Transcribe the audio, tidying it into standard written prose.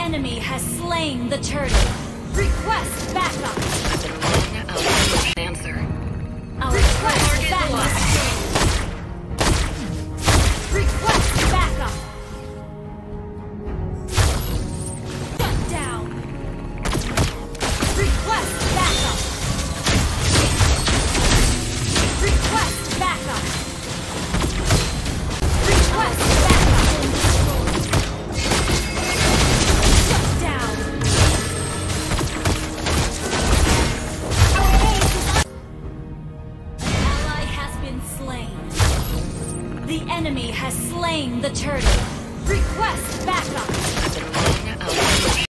enemy has slain the turtle. Request backup. Answer. Request backup. Request backup. Shut down. Request backup. Request backup. Request backup. Shut down. Our base is an ally has been slain. The enemy has slain the turtle. Request backup.